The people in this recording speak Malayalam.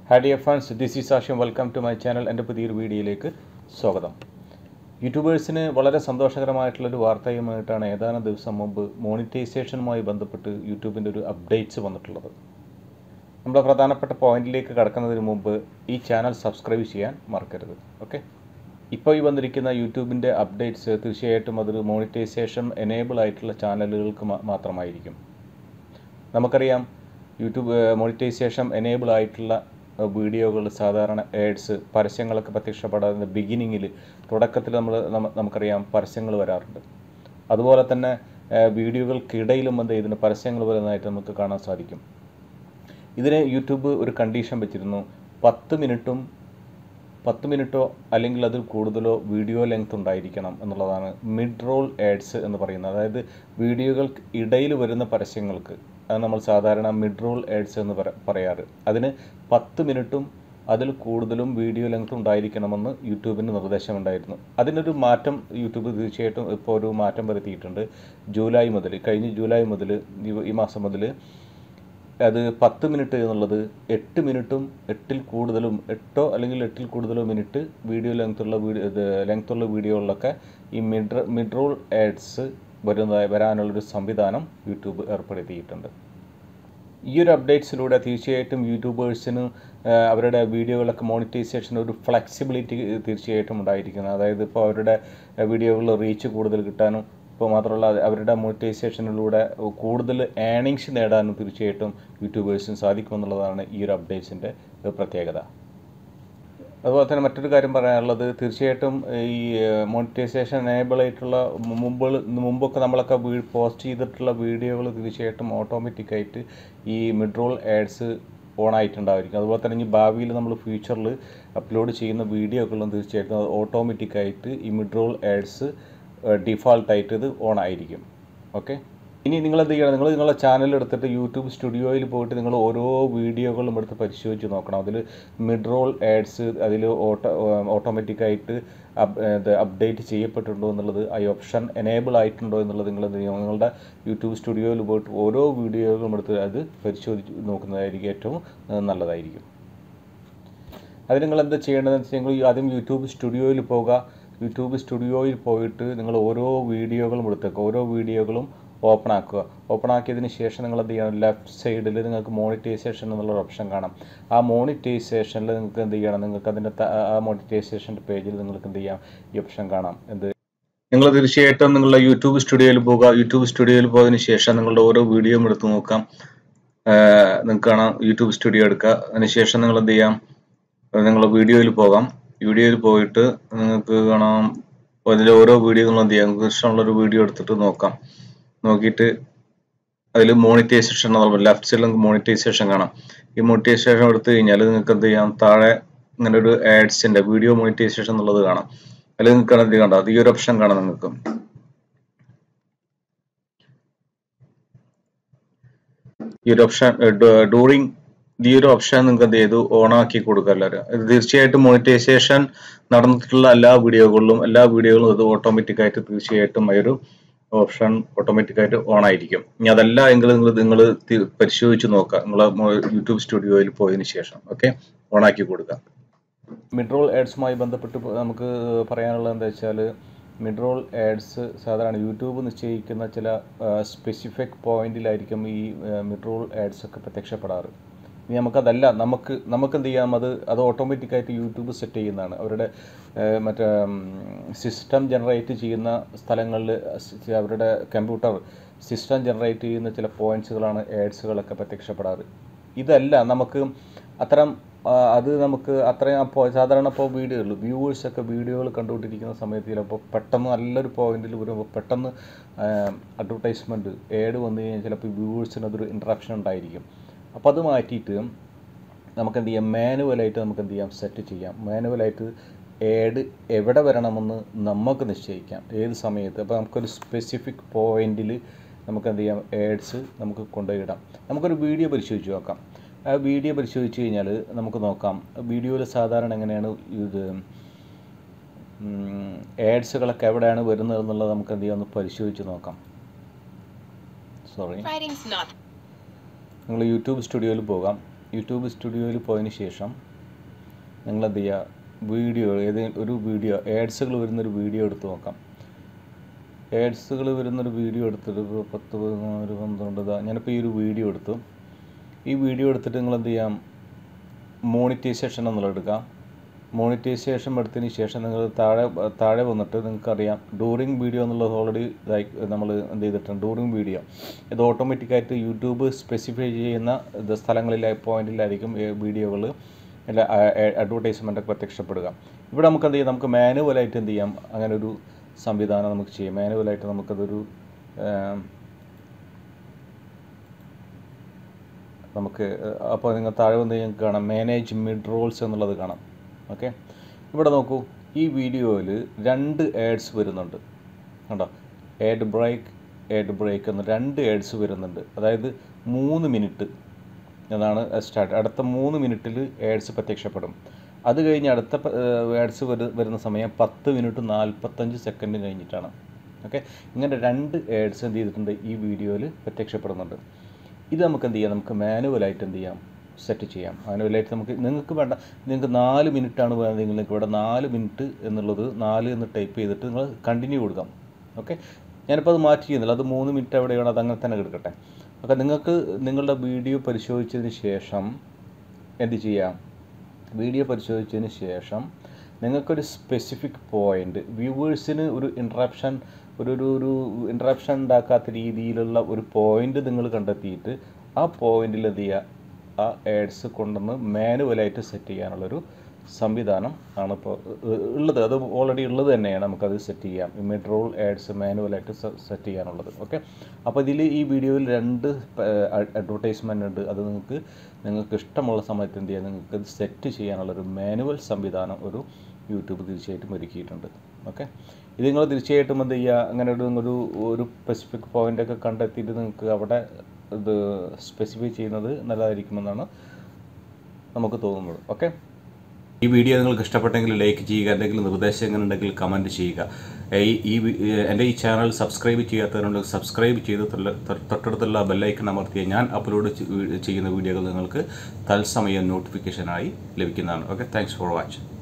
Hi dear friends, this is Ashim. Welcome to my channel. എൻ്റെ പുതിയൊരു വീഡിയോയിലേക്ക് സ്വാഗതം. യൂട്യൂബേഴ്സിന് വളരെ സന്തോഷകരമായിട്ടുള്ളൊരു വാർത്തയുമായിട്ടാണ് ഏതാനും ദിവസം മുമ്പ് മോണിറ്റൈസേഷനുമായി ബന്ധപ്പെട്ട് യൂട്യൂബിൻ്റെ ഒരു അപ്ഡേറ്റ്സ് വന്നിട്ടുള്ളത്. നമ്മുടെ പ്രധാനപ്പെട്ട പോയിന്റിലേക്ക് കടക്കുന്നതിന് മുമ്പ് ഈ ചാനൽ സബ്സ്ക്രൈബ് ചെയ്യാൻ മറക്കരുത്. ഓക്കെ, ഇപ്പോൾ ഈ വന്നിരിക്കുന്ന യൂട്യൂബിൻ്റെ അപ്ഡേറ്റ്സ് തീർച്ചയായിട്ടും അതൊരു മോണിറ്റൈസേഷൻ എനേബിൾ ആയിട്ടുള്ള ചാനലുകൾക്ക് മാത്രമായിരിക്കും. നമുക്കറിയാം യൂട്യൂബ് മോണിറ്റൈസേഷൻ എനേബിൾ ആയിട്ടുള്ള വീഡിയോകൾ സാധാരണ ആഡ്സ് പരസ്യങ്ങളൊക്കെ പ്രത്യക്ഷപ്പെടാതെ ബിഗിനിങ്ങിൽ തുടക്കത്തിൽ നമുക്കറിയാം പരസ്യങ്ങൾ വരാറുണ്ട്. അതുപോലെ തന്നെ വീഡിയോകൾക്കിടയിലും ഇതിന് പരസ്യങ്ങൾ വരുന്നതായിട്ട് നമുക്ക് കാണാൻ സാധിക്കും. ഇതിന് യൂട്യൂബ് ഒരു കണ്ടീഷൻ വെച്ചിരുന്നു, 10 മിനിറ്റോ അല്ലെങ്കിൽ അതിൽ കൂടുതലോ വീഡിയോ ലെങ്ത് ഉണ്ടായിരിക്കണം എന്നുള്ളതാണ് മിഡ് റോൾ ആഡ്സ് എന്ന് പറയുന്നത്. അതായത് വീഡിയോകൾക്ക് ഇടയിൽ വരുന്ന പരസ്യങ്ങൾക്ക് അത് നമ്മൾ സാധാരണ മിഡ് റോൾ ആഡ്സ് എന്ന് പറയാറ്. അതിന് 10 മിനിറ്റും അതിൽ കൂടുതലും വീഡിയോ ലെങ്ത് ഉണ്ടായിരിക്കണമെന്ന് യൂട്യൂബിന് നിർദ്ദേശമുണ്ടായിരുന്നു. അതിനൊരു മാറ്റം യൂട്യൂബ് തീർച്ചയായിട്ടും ഇപ്പോൾ ഒരു മാറ്റം വരുത്തിയിട്ടുണ്ട്. കഴിഞ്ഞ ജൂലൈ മുതൽ ഈ മാസം മുതൽ അത് 10 മിനിറ്റ് എന്നുള്ളത് 8 മിനിറ്റും 8 അല്ലെങ്കിൽ 8 കൂടുതലോ മിനിറ്റ് വീഡിയോ ലെങ്ത്തുള്ള വീഡിയോകളിലൊക്കെ ഈ മിഡ് റോൾ ആഡ്സ് വരാനുള്ളൊരു സംവിധാനം യൂട്യൂബ് ഏർപ്പെടുത്തിയിട്ടുണ്ട്. ഈ ഒരു അപ്ഡേറ്റ്സിലൂടെ തീർച്ചയായിട്ടും യൂട്യൂബേഴ്സിന് അവരുടെ വീഡിയോകളൊക്കെ മോണിറ്റൈസേഷൻ ഒരു ഫ്ലെക്സിബിലിറ്റി തീർച്ചയായിട്ടും ഉണ്ടായിരിക്കുന്നത്. അതായത് ഇപ്പോൾ അവരുടെ വീഡിയോകളിൽ റീച്ച് കൂടുതൽ കിട്ടാനും ഇപ്പോൾ മാത്രമല്ല അവരുടെ മോണിറ്റൈസേഷനിലൂടെ കൂടുതൽ ഏണിങ്സ് നേടാനും തീർച്ചയായിട്ടും യൂട്യൂബേഴ്സിന് സാധിക്കുമെന്നുള്ളതാണ് ഈ ഒരു അപ്ഡേറ്റ്സിൻ്റെ പ്രത്യേകത. അതുപോലെ തന്നെ മറ്റൊരു കാര്യം പറയാനുള്ളത്, തീർച്ചയായിട്ടും ഈ മോണിറ്റൈസേഷൻ എനേബിൾ ആയിട്ടുള്ള മുമ്പൊക്കെ നമ്മളൊക്കെ പോസ്റ്റ് ചെയ്തിട്ടുള്ള വീഡിയോകൾ തീർച്ചയായിട്ടും ഓട്ടോമാറ്റിക്കായിട്ട് ഈ മിഡ് റോൾ ആഡ്സ് ഓൺ ആയിട്ടുണ്ടായിരിക്കും. അതുപോലെ തന്നെ ഇനി ഭാവിയിൽ നമ്മൾ ഫ്യൂച്ചറിൽ അപ്ലോഡ് ചെയ്യുന്ന വീഡിയോകളിലും തീർച്ചയായിട്ടും അത് ഓട്ടോമാറ്റിക്കായിട്ട് ഈ മിഡ് റോൾ ആഡ്സ് ഡിഫാൾട്ടായിട്ട് ഇത് ഓൺ ആയിരിക്കും. ഓക്കെ, ഇനി നിങ്ങളെന്ത് ചെയ്യണം, നിങ്ങളുടെ ചാനൽ എടുത്തിട്ട് യൂട്യൂബ് സ്റ്റുഡിയോയിൽ പോയിട്ട് നിങ്ങൾ ഓരോ വീഡിയോകളും എടുത്ത് പരിശോധിച്ച് നോക്കണം. അതിൽ മിഡ് റോൾ ആഡ്സ് അതിൽ ഓട്ടോമാറ്റിക്കായിട്ട് അപ്ഡേറ്റ് ചെയ്യപ്പെട്ടിട്ടുണ്ടോ എന്നുള്ളത്, ആ ഓപ്ഷൻ എനേബിൾ ആയിട്ടുണ്ടോ എന്നുള്ളത് നിങ്ങളുടെ യൂട്യൂബ് സ്റ്റുഡിയോയിൽ പോയിട്ട് ഓരോ വീഡിയോകളും എടുത്ത് അത് പരിശോധിച്ച് നോക്കുന്നതായിരിക്കും ഏറ്റവും നല്ലതായിരിക്കും. അത് നിങ്ങൾ എന്താ ചെയ്യേണ്ടതെന്ന് വെച്ചാൽ നിങ്ങൾ ആദ്യം യൂട്യൂബ് സ്റ്റുഡിയോയിൽ പോകുക. യൂട്യൂബ് സ്റ്റുഡിയോയിൽ പോയിട്ട് നിങ്ങൾ ഓരോ വീഡിയോകളും എടുത്തേക്കുക. ഓരോ വീഡിയോകളും ഓപ്പൺ ആക്കിയതിന് ശേഷം നിങ്ങൾ എന്ത് ചെയ്യണം, ലെഫ്റ്റ് സൈഡിൽ നിങ്ങൾക്ക് മോണിറ്റൈസേഷൻ എന്നുള്ളൊരു ഓപ്ഷൻ കാണാം. ആ മോണിറ്റൈസേഷനിൽ നിങ്ങൾക്ക് എന്ത് ചെയ്യണം, നിങ്ങൾക്ക് അതിൻ്റെ ആ മോണിറ്റൈസേഷൻ്റെ പേജിൽ നിങ്ങൾക്ക് എന്ത് ചെയ്യാം, ഈ ഓപ്ഷൻ കാണാം. നിങ്ങൾ തീർച്ചയായിട്ടും നിങ്ങളുടെ യൂട്യൂബ് സ്റ്റുഡിയോയിൽ പോകുക. യൂട്യൂബ് സ്റ്റുഡിയോയിൽ പോയതിന് ശേഷം നിങ്ങളുടെ ഓരോ വീഡിയോയും എടുത്ത് നോക്കാം. നിങ്ങൾക്ക് കാണാം യൂട്യൂബ് സ്റ്റുഡിയോ എടുക്കുക. അതിനുശേഷം നിങ്ങൾ എന്ത് ചെയ്യാം, നിങ്ങളുടെ വീഡിയോയിൽ പോകാം. വീഡിയോയിൽ പോയിട്ട് നിങ്ങൾക്ക് കാണാം അതിലെ ഓരോ വീഡിയോകളും എന്ത് ചെയ്യാം, നിങ്ങൾക്ക് ഇഷ്ടമുള്ളൊരു വീഡിയോ എടുത്തിട്ട് നോക്കിയിട്ട് അതിൽ മോണിറ്റൈസേഷൻ ലെഫ്റ്റ് സൈഡിൽ നിങ്ങൾക്ക് മോണിറ്റൈസേഷൻ കാണാം. ഈ മോണിറ്റൈസേഷൻ എടുത്തു കഴിഞ്ഞാൽ നിങ്ങൾക്ക് എന്ത് ചെയ്യാം, താഴെ ഇങ്ങനെ ഒരു ആഡ്സിൻ്റെ വീഡിയോ മോണിറ്റൈസേഷൻ എന്നുള്ളത് കാണാം. അതിൽ നിങ്ങൾക്ക് എന്ത് കണ്ടോ, അത് ഈ ഒരു ഓപ്ഷൻ കാണാം. നിങ്ങൾക്ക് ഈ ഒരു ഓപ്ഷൻ ഈ ഒരു ഓപ്ഷൻ നിങ്ങൾക്ക് എന്ത് ചെയ്തു, ഓണാക്കി കൊടുക്കുക എല്ലാവരും. ഇത് തീർച്ചയായിട്ടും മോണിറ്റൈസേഷൻ നടന്നിട്ടുള്ള എല്ലാ വീഡിയോകളും ഇത് ഓട്ടോമാറ്റിക്കായിട്ട് തീർച്ചയായിട്ടും ആ ഒരു ഓപ്ഷൻ ഓട്ടോമാറ്റിക്കായിട്ട് ഓൺ ആയിരിക്കും. ഇനി അതല്ല എങ്കിൽ നിങ്ങൾ പരിശോധിച്ച് നോക്കുക നിങ്ങളെ യൂട്യൂബ് സ്റ്റുഡിയോയിൽ പോയതിന് ശേഷം. ഓക്കെ, ഓണാക്കി കൊടുക്കുക. മിഡ് റോൾ ആഡ്സുമായി ബന്ധപ്പെട്ട് നമുക്ക് പറയാനുള്ളത് എന്താ വെച്ചാൽ, മിഡ് റോൾ ആഡ്സ് സാധാരണ യൂട്യൂബ് നിശ്ചയിക്കുന്ന ചില സ്പെസിഫിക് പോയിന്റിലായിരിക്കും ഈ മിഡ് റോൾ ആഡ്സ് ഒക്കെ പ്രത്യക്ഷപ്പെടാറ്. ഇനി നമുക്കതല്ല, നമുക്ക് എന്ത് ചെയ്യാം, അത് ഓട്ടോമാറ്റിക്കായിട്ട് യൂട്യൂബ് സെറ്റ് ചെയ്യുന്നതാണ്. അവരുടെ മറ്റേ സിസ്റ്റം ജനറേറ്റ് ചെയ്യുന്ന സ്ഥലങ്ങളിൽ അവരുടെ കമ്പ്യൂട്ടർ സിസ്റ്റം ജനറേറ്റ് ചെയ്യുന്ന ചില പോയിന്റ്സുകളാണ് ആഡ്സുകളൊക്കെ പ്രത്യക്ഷപ്പെടാറ്. ഇതല്ല നമുക്ക് അത്രയും സാധാരണ ഇപ്പോൾ വ്യൂവേഴ്സൊക്കെ വീഡിയോകൾ കണ്ടുകൊണ്ടിരിക്കുന്ന സമയത്ത് ചിലപ്പോൾ പെട്ടെന്ന് നല്ലൊരു പോയിന്റിൽ വരുമ്പോൾ പെട്ടെന്ന് അഡ്വർടൈസ്മെൻറ്റ് ആഡ് വന്നു കഴിഞ്ഞാൽ ചിലപ്പോൾ വ്യൂവേഴ്സിന് അതൊരു ഇൻട്രാക്ഷൻ ഉണ്ടായിരിക്കും. അപ്പോൾ അത് മാറ്റിയിട്ട് നമുക്ക് എന്ത് ചെയ്യാം, മാനുവലായിട്ട് നമുക്ക് എന്ത് ചെയ്യാം, സെറ്റ് ചെയ്യാം. മാനുവലായിട്ട് ആഡ് എവിടെ വരണമെന്ന് നമുക്ക് നിശ്ചയിക്കാം, ഏത് സമയത്ത്. അപ്പോൾ നമുക്കൊരു സ്പെസിഫിക് പോയിന്റിൽ നമുക്ക് എന്ത് ചെയ്യാം, ആഡ്സ് നമുക്ക് കൊണ്ടുപോയിടാം. നമുക്കൊരു വീഡിയോ പരിശോധിച്ച് നോക്കാം. ആ വീഡിയോ പരിശോധിച്ച് കഴിഞ്ഞാൽ നമുക്ക് നോക്കാം വീഡിയോയിൽ സാധാരണ എങ്ങനെയാണ് ഇത് ആഡ്സുകളൊക്കെ എവിടെയാണ് വരുന്നത് എന്നുള്ളത് നമുക്ക് എന്ത് ചെയ്യാം, ഒന്ന് പരിശോധിച്ച് നോക്കാം. നിങ്ങൾ യൂട്യൂബ് സ്റ്റുഡിയോയിൽ പോകാം. യൂട്യൂബ് സ്റ്റുഡിയോയിൽ പോയതിന് ശേഷം നിങ്ങൾ എന്ത് ചെയ്യുക, വീഡിയോ ഒരു വീഡിയോ ആഡ്സുകൾ വരുന്നൊരു വീഡിയോ എടുത്ത് നോക്കാം. ആഡ്സുകൾ വരുന്നൊരു വീഡിയോ എടുത്തിട്ട് 10, 11, 12 ഞാനിപ്പോൾ ഈ ഒരു വീഡിയോ എടുത്തു. ഈ വീഡിയോ എടുത്തിട്ട് നിങ്ങൾ എന്ത് ചെയ്യാം, മോണിറ്റൈസേഷൻ എന്നുള്ളത് എടുക്കാം. മോണിറ്റൈസേഷൻ എടുത്തതിന് ശേഷം നിങ്ങൾ താഴെ വന്നിട്ട് നിങ്ങൾക്കറിയാം ഡ്യൂറിങ് വീഡിയോ എന്നുള്ളത് ഓൾറെഡി നമ്മൾ എന്ത് ചെയ്തിട്ടുണ്ട്. ഡ്യൂറിങ് വീഡിയോ ഇത് ഓട്ടോമാറ്റിക്കായിട്ട് യൂട്യൂബ് സ്പെസിഫൈ ചെയ്യുന്ന പോയിന്റിലായിരിക്കും വീഡിയോകൾ അല്ല അഡ്വർടൈസ്മെൻറ്റൊക്കെ പ്രത്യക്ഷപ്പെടുക. ഇവിടെ നമുക്ക് എന്ത് ചെയ്യാം, നമുക്ക് മാനുവലായിട്ട് എന്ത് ചെയ്യാം, അങ്ങനെ ഒരു സംവിധാനം നമുക്ക് ചെയ്യാം. മാനുവലായിട്ട് നമുക്കതൊരു അപ്പോൾ നിങ്ങൾ താഴെ വന്ന് നിങ്ങൾക്ക് കാണാം മാനേജ് മിഡ് റോൾസ് എന്നുള്ളത് കാണാം. ഓക്കെ, ഇവിടെ നോക്കൂ, ഈ വീഡിയോയിൽ 2 ആഡ്സ് വരുന്നുണ്ട് കണ്ടോ. ആഡ് ബ്രേക്ക് എന്ന് 2 ആഡ്സ് വരുന്നുണ്ട്. അതായത് 3 മിനിറ്റ് എന്നാണ് സ്റ്റാർട്ട്. അടുത്ത 3 മിനിറ്റിൽ ആഡ്സ് പ്രത്യക്ഷപ്പെടും. അത് കഴിഞ്ഞ് അടുത്ത ആഡ്സ് വരുന്ന സമയം 10 മിനിറ്റ് 45 സെക്കൻഡ് കഴിഞ്ഞിട്ടാണ്. ഓക്കെ, ഇങ്ങനെ 2 ആഡ്സ് എന്ത് ചെയ്തിട്ടുണ്ട് ഈ വീഡിയോയിൽ പ്രത്യക്ഷപ്പെടുന്നുണ്ട്. ഇത് നമുക്ക് എന്ത് ചെയ്യാം, നമുക്ക് മാനുവലായിട്ട് എന്ത് ചെയ്യാം, സെറ്റ് ചെയ്യാം. മാനുവലായിട്ട് നിങ്ങൾക്ക് വേണ്ട, നിങ്ങൾക്ക് 4 മിനിറ്റാണ് വേണ്ടതെങ്കിൽ നിങ്ങൾക്ക് ഇവിടെ 4 മിനിറ്റ് എന്നുള്ളത് 4 എന്ന് ടൈപ്പ് ചെയ്തിട്ട് നിങ്ങൾ കണ്ടിന്യൂ കൊടുക്കാം. ഓക്കെ, ഞാനിപ്പോൾ അത് മാറ്റി ചെയ്യുന്നില്ല, അത് 3 മിനിറ്റ് എവിടെയാണ്, അത് അങ്ങനെ തന്നെ കിടക്കട്ടെ. അപ്പോൾ നിങ്ങൾക്ക് നിങ്ങളുടെ വീഡിയോ പരിശോധിച്ചതിന് ശേഷം എന്ത് ചെയ്യാം, വീഡിയോ പരിശോധിച്ചതിന് ശേഷം നിങ്ങൾക്കൊരു സ്പെസിഫിക് പോയിൻ്റ് വ്യൂവേഴ്സിന് ഒരു ഇൻട്രപ്ഷൻ ഉണ്ടാക്കാത്ത രീതിയിലുള്ള ഒരു പോയിൻ്റ് നിങ്ങൾ കണ്ടെത്തിയിട്ട് ആ പോയിൻ്റിൽ എന്ത് ചെയ്യുക, ആ ആഡ്സ് കൊണ്ടുവന്ന് മാനുവലായിട്ട് സെറ്റ് ചെയ്യാനുള്ളൊരു സംവിധാനം ആണ് ഇപ്പോൾ ഉള്ളത്. അത് ഓൾറെഡി ഉള്ളത് തന്നെയാണ്, നമുക്കത് സെറ്റ് ചെയ്യാം. മിഡ് റോൾ ആഡ്സ് മാനുവലായിട്ട് സെറ്റ് ചെയ്യാനുള്ളത്. ഓക്കെ, അപ്പോൾ ഈ വീഡിയോയിൽ 2 അഡ്വർടൈസ്മെൻ്റ് ഉണ്ട്. അത് നിങ്ങൾക്ക് ഇഷ്ടമുള്ള സമയത്ത് എന്ത് ചെയ്യാം, നിങ്ങൾക്ക് ഇത് സെറ്റ് ചെയ്യാനുള്ളൊരു മാനുവൽ സംവിധാനം ഒരു യൂട്യൂബ് തീർച്ചയായിട്ടും ഒരുക്കിയിട്ടുണ്ട്. ഓക്കെ, ഇത് നിങ്ങൾ തീർച്ചയായിട്ടും എന്ത് ചെയ്യുക, അങ്ങനെ ഒരു സ്പെസിഫിക് പോയിൻ്റൊക്കെ കണ്ടെത്തിയിട്ട് നിങ്ങൾക്ക് അവിടെ ഇത് സ്പെസിഫൈ ചെയ്യുന്നത് നല്ലതായിരിക്കുമെന്നാണ് നമുക്ക് തോന്നുന്നത്. ഓക്കെ, ഈ വീഡിയോ നിങ്ങൾക്ക് ഇഷ്ടപ്പെട്ടെങ്കിൽ ലൈക്ക് ചെയ്യുക, എന്തെങ്കിലും നിർദ്ദേശങ്ങളുണ്ടെങ്കിൽ കമൻറ്റ് ചെയ്യുക. എൻ്റെ ഈ ചാനൽ സബ്സ്ക്രൈബ് ചെയ്യാത്തവരുണ്ടെങ്കിൽ സബ്സ്ക്രൈബ് ചെയ്ത് തൊട്ടടുത്തുള്ള ബെല്ലൈക്കൺ അമർത്തിയാൽ ഞാൻ അപ്ലോഡ് ചെയ്യുന്ന വീഡിയോകൾ നിങ്ങൾക്ക് തത്സമയം നോട്ടിഫിക്കേഷനായി ലഭിക്കുന്നതാണ്. Okay, thanks for watching.